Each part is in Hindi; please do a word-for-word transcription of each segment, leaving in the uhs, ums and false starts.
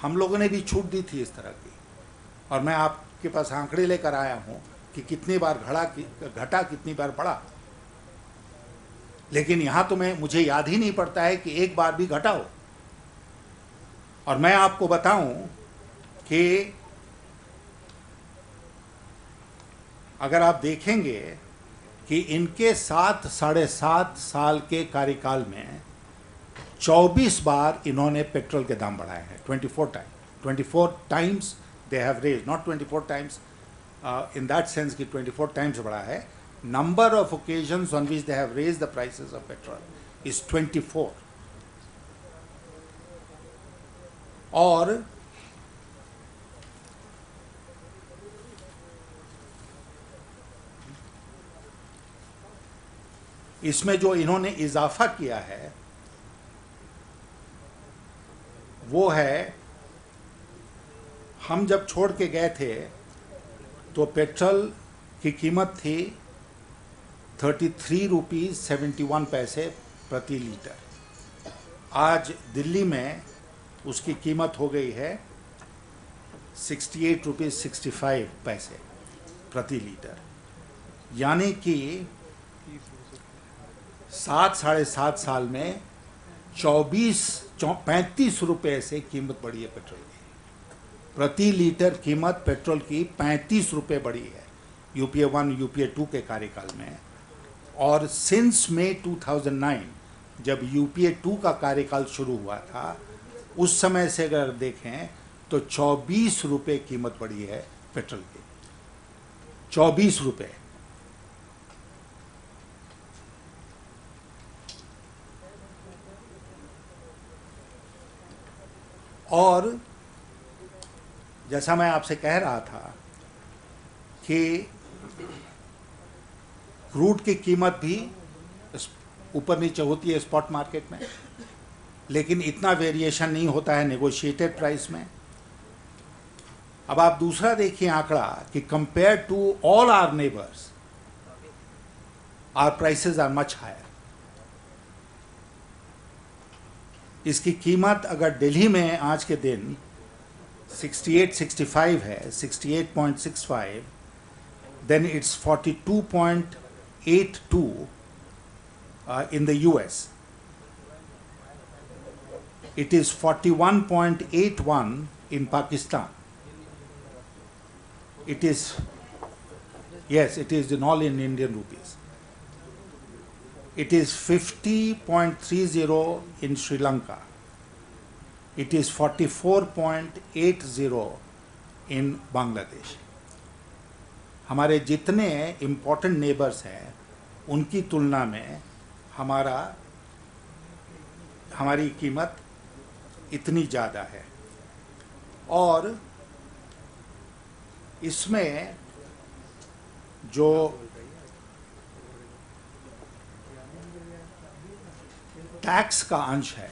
हम लोगों ने भी छूट दी थी इस तरह की, और मैं आपके पास आंकड़े लेकर आया हूँ कि कितनी बार घड़ा घटा, कितनी बार बढ़ा। लेकिन यहाँ तो मैं मुझे याद ही नहीं पड़ता है कि एक बार भी घटा हो। और मैं आपको बताऊं कि अगर आप देखेंगे कि इनके सात साढ़े सात साल के कार्यकाल में चौबीस बार इन्होंने पेट्रोल के दाम बढ़ाए हैं, twenty four time twenty four times they have raise, not twenty four times in that sense कि ट्वेंटी फोर टाइम्स बढ़ा है। Number of occasions on which they have raise the prices of petrol is twenty four. और इसमें जो इन्होंने इजाफा किया है वो है, हम जब छोड़ के गए थे तो पेट्रोल की कीमत थी thirty three rupees seventy one पैसे प्रति लीटर। आज दिल्ली में उसकी कीमत हो गई है sixty eight rupees sixty five पैसे प्रति लीटर, यानी कि सात साढ़े सात साल में चौबीस पैंतीस रुपये से कीमत बढ़ी है पेट्रोल की। प्रति लीटर कीमत पेट्रोल की पैंतीस रुपये बढ़ी है यूपीए वन यूपीए टू के कार्यकाल में। और since May two thousand nine जब यूपीए टू का कार्यकाल शुरू हुआ था, उस समय से अगर देखें तो चौबीस रुपये कीमत बढ़ी है पेट्रोल की, चौबीस रुपये। और जैसा मैं आपसे कह रहा था कि क्रूड की कीमत भी ऊपर नीचे होती है स्पॉट मार्केट में, लेकिन इतना वेरिएशन नहीं होता है नेगोशिएटेड प्राइस में। अब आप दूसरा देखिए आंकड़ा कि compare to all our neighbours our prices are much higher. इसकी कीमत अगर दिल्ली में आज के दिन सिक्सटी एट सिक्सटी फाइव है, sixty eight point six five, then it's forty-two point eight two uh, in the U S. It is forty-one point eight one in Pakistan. It is, yes, it is in all in Indian rupees. It is fifty point three zero in Sri Lanka. It is forty-four point eight zero in Bangladesh. हमारे जितने इम्पोर्टेंट नेबर्स हैं उनकी तुलना में हमारा हमारी कीमत इतनी ज़्यादा है। और इसमें जो टैक्स का अंश है,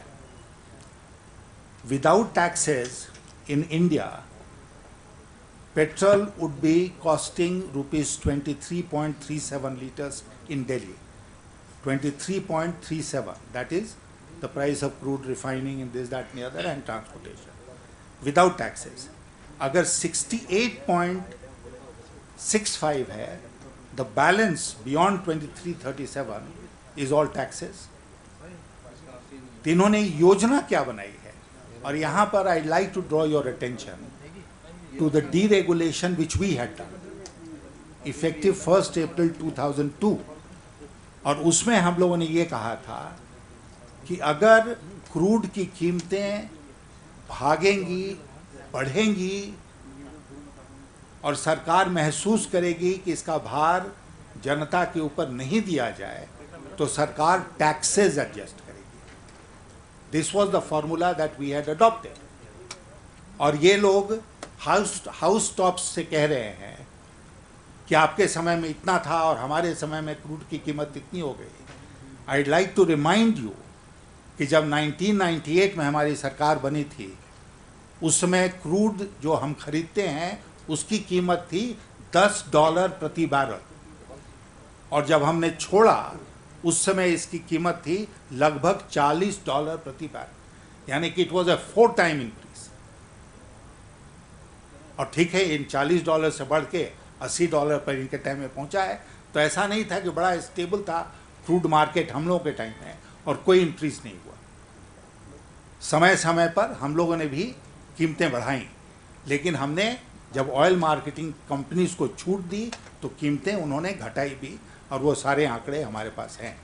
without taxes in India petrol would be costing rupees twenty-three point three seven liters in Delhi. twenty-three point three seven, that is the price of crude refining in this, that and the other, and transportation without taxes. अगर sixty-eight point six five है, the balance beyond twenty-three thirty-seven is all taxes. तो इन्होंने योजना क्या बनाई है, और यहाँ पर I'd like to draw your attention to the deregulation which we had done effective first April two thousand two। और उसमें हम लोगों ने ये कहा था कि अगर क्रूड की कीमतें भागेंगी, बढ़ेंगी और सरकार महसूस करेगी कि इसका भार जनता के ऊपर नहीं दिया जाए तो सरकार टैक्सेस एडजस्ट करेगी। This was the formula that we had adopted. और ये लोग हाउस हाउस टॉप्स से कह रहे हैं कि आपके समय में इतना था और हमारे समय में क्रूड की कीमत इतनी हो गई। I'd like to remind you कि जब नाइनटीन नाइंटी एट में हमारी सरकार बनी थी, उस समय क्रूड जो हम खरीदते हैं उसकी कीमत थी दस डॉलर प्रति बैरल, और जब हमने छोड़ा उस समय इसकी कीमत थी लगभग चालीस डॉलर प्रति बैरल, यानी कि it was a four time increase. और ठीक है, इन चालीस डॉलर से बढ़ के अस्सी डॉलर पर इनके टाइम में पहुंचा है। तो ऐसा नहीं था कि बड़ा स्टेबल था क्रूड मार्केट हम लोगों के टाइम में और कोई इंक्रीज नहीं हुआ। समय समय पर हम लोगों ने भी कीमतें बढ़ाई, लेकिन हमने जब ऑयल मार्केटिंग कंपनीज को छूट दी तो कीमतें उन्होंने घटाई भी, और वो सारे आंकड़े हमारे पास हैं।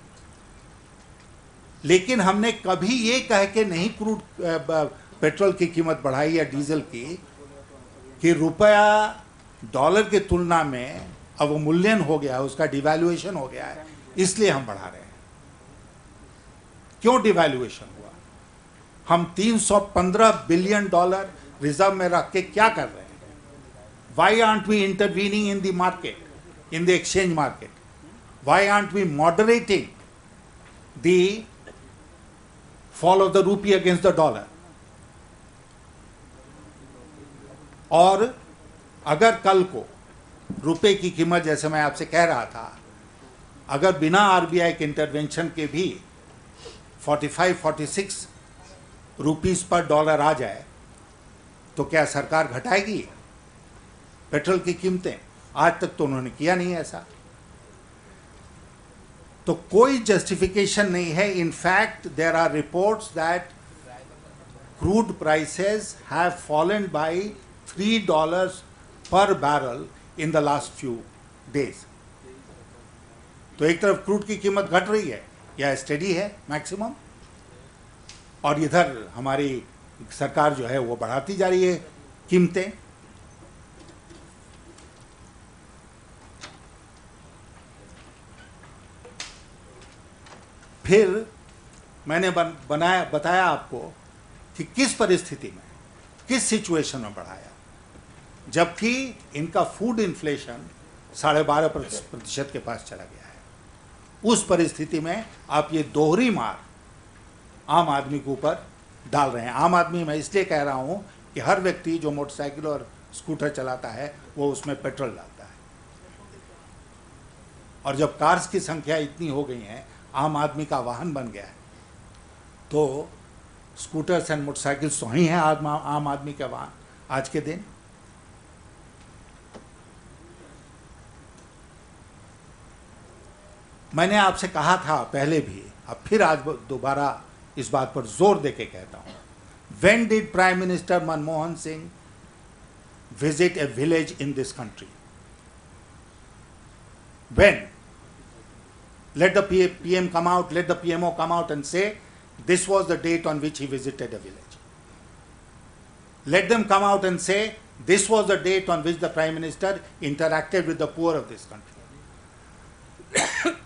लेकिन हमने कभी ये कह के नहीं क्रूड पेट्रोल की कीमत बढ़ाई या डीजल की कि रुपया डॉलर की तुलना में अवमूल्यन हो गया है, उसका डिवैल्यूएशन हो गया है, इसलिए हम बढ़ा रहे हैं। क्यों डिवैल्यूएशन हुआ? हम तीन सौ पंद्रह बिलियन डॉलर रिजर्व में रख के क्या कर रहे हैं? Why aren't we intervening in the market, in the exchange market? Why aren't we moderating the fall of the rupee against the dollar? और अगर कल को रुपए की कीमत, जैसे मैं आपसे कह रहा था, अगर बिना आरबीआई के इंटरवेंशन के भी पैंतालीस छियालीस रुपीस पर डॉलर आ जाए तो क्या सरकार घटाएगी पेट्रोल की कीमतें? आज तक तो उन्होंने किया नहीं ऐसा। तो कोई जस्टिफिकेशन नहीं है। In fact there are reports that crude prices have fallen by three dollars per barrel in the last few days. तो एक तरफ क्रूड की कीमत घट रही है या स्टेडी है मैक्सिमम, और इधर हमारी सरकार जो है वो बढ़ाती जा रही है कीमतें। फिर मैंने बन, बनाया बताया आपको कि किस परिस्थिति में, किस सिचुएशन में बढ़ाया, जबकि इनका फूड इन्फ्लेशन साढ़े बारह प्रतिशत के पास चला गया है। उस परिस्थिति में आप ये दोहरी मार आम आदमी के ऊपर डाल रहे हैं। आम आदमी मैं इसलिए कह रहा हूं कि हर व्यक्ति जो मोटरसाइकिल और स्कूटर चलाता है वो उसमें पेट्रोल डालता है, और जब कार्स की संख्या इतनी हो गई है, आम आदमी का वाहन बन गया है, तो स्कूटर्स एंड मोटरसाइकिल्स तो ही हैं आम आम आदमी के वाहन आज के दिन। मैंने आपसे कहा था पहले भी, अब फिर आज दोबारा इस बात पर जोर देके कहता हूं, when did prime minister Manmohan Singh visit a village in this country? When? Let the P M come out, let the P M O come out and say, this was the date on which he visited a village. Let them come out and say, this was the date on which the Prime Minister interacted with the poor of this country.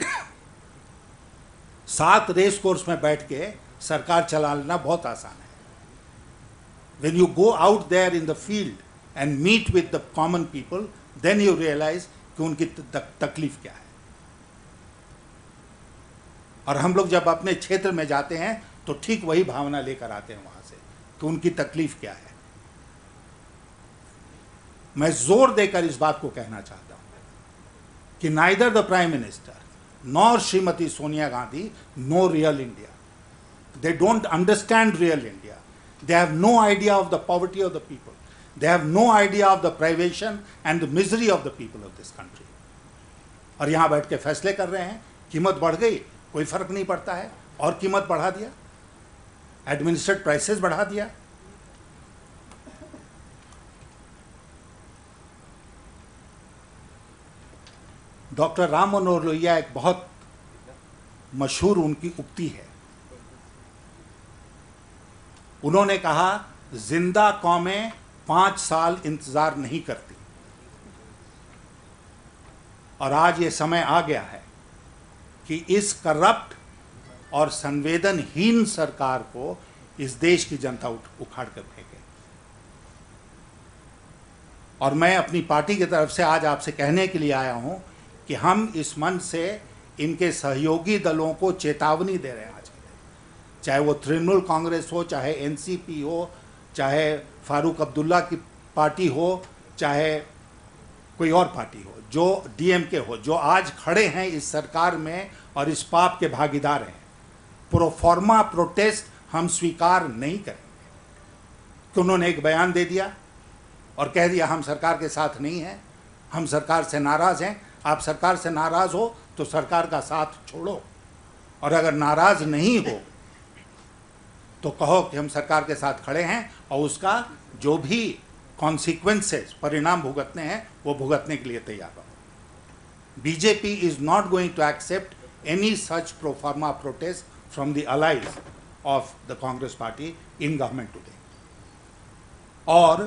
सात रेस कोर्स में बैठ के सरकार चलाना बहुत आसान है। When you go out there in the field and meet with the common people, then you realize कि उनकी तकलीफ क्या है। और हम लोग जब अपने क्षेत्र में जाते हैं तो ठीक वही भावना लेकर आते हैं वहां से कि उनकी तकलीफ क्या है। मैं जोर देकर इस बात को कहना चाहता हूं कि neither the prime minister nor Shrimati Sonia Gandhi know real India. They don't understand real India. They have no idea of the poverty of the people. They have no idea of the privation and the misery of the people of this country. और यहां बैठ के फैसले कर रहे हैं, कीमत बढ़ गई, कोई फर्क नहीं पड़ता है, और कीमत बढ़ा दिया, एडमिनिस्ट्रेट प्राइसेस बढ़ा दिया। डॉक्टर राम मनोहर लोहिया, एक बहुत मशहूर उनकी उक्ति है, उन्होंने कहा, जिंदा कौमें पांच साल इंतजार नहीं करती। और आज ये समय आ गया है कि इस करप्ट और संवेदनहीन सरकार को इस देश की जनता उखाड़ कर फेंके। और मैं अपनी पार्टी की तरफ से आज आपसे कहने के लिए आया हूं कि हम इस मंच से इनके सहयोगी दलों को चेतावनी दे रहे हैं आज के दिन, चाहे वो तृणमूल कांग्रेस हो, चाहे एनसीपी हो, चाहे फारूक अब्दुल्ला की पार्टी हो, चाहे कोई और पार्टी हो, जो डीएमके हो, जो आज खड़े हैं इस सरकार में और इस पाप के भागीदार हैं। प्रोफॉर्मा प्रोटेस्ट हम स्वीकार नहीं करेंगे। कि उन्होंने एक बयान दे दिया और कह दिया हम सरकार के साथ नहीं हैं, हम सरकार से नाराज़ हैं। आप सरकार से नाराज़ हो तो सरकार का साथ छोड़ो, और अगर नाराज़ नहीं हो तो कहो कि हम सरकार के साथ खड़े हैं और उसका जो भी कॉन्सिक्वेंसेस, परिणाम भुगतने हैं, वो भुगतने के लिए तैयार रहो। BJP is not going to accept any such proforma protest from the allies of the Congress party in government today. और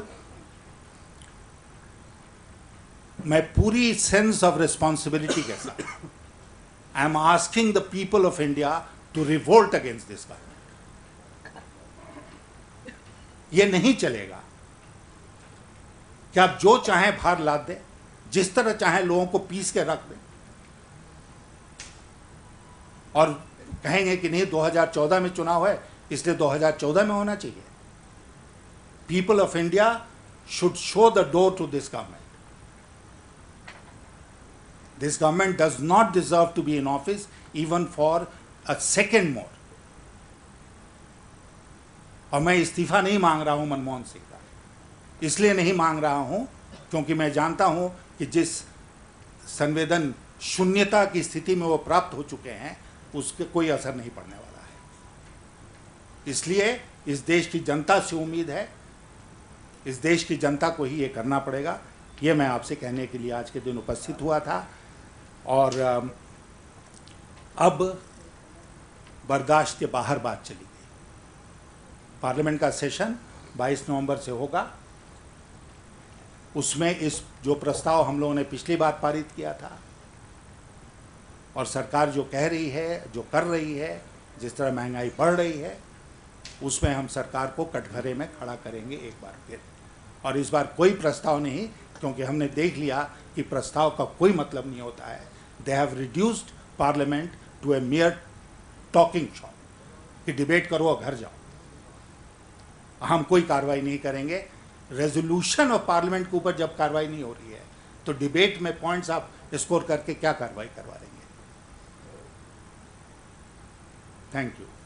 मैं पूरी सेंस ऑफ रिस्पॉन्सिबिलिटी के साथ I am asking the people of India to revolt against this government. ये नहीं चलेगा कि आप जो चाहें बाहर लाद दें, जिस तरह चाहें लोगों को पीस के रख दें और कहेंगे कि नहीं दो हज़ार चौदह में चुनाव है इसलिए दो हज़ार चौदह में होना चाहिए। People of India should show the door to this government. This government does not deserve to be in office even for a second more. और मैं इस्तीफा नहीं मांग रहा हूं मनमोहन सिंह का, इसलिए नहीं मांग रहा हूं क्योंकि मैं जानता हूं कि जिस संवेदन शून्यता की स्थिति में वो प्राप्त हो चुके हैं उसके कोई असर नहीं पड़ने वाला है। इसलिए इस देश की जनता से उम्मीद है, इस देश की जनता को ही ये करना पड़ेगा। ये मैं आपसे कहने के लिए आज के दिन उपस्थित हुआ था। और अब बर्दाश्त के बाहर बात चली गई। पार्लियामेंट का सेशन बाईस नवंबर से होगा। उसमें इस जो प्रस्ताव हम लोगों ने पिछली बार पारित किया था और सरकार जो कह रही है, जो कर रही है, जिस तरह महंगाई बढ़ रही है, उसमें हम सरकार को कटघरे में खड़ा करेंगे एक बार फिर। और इस बार कोई प्रस्ताव नहीं, क्योंकि हमने देख लिया कि प्रस्ताव का कोई मतलब नहीं होता है। They have reduced parliament to a mere talking shop कि डिबेट करो और घर जाओ। हम कोई कार्रवाई नहीं करेंगे। रेजोल्यूशन ऑफ पार्लियामेंट के ऊपर जब कार्रवाई नहीं हो रही है तो डिबेट में पॉइंट्स आप स्कोर करके क्या कार्रवाई करवा देंगे। Thank you.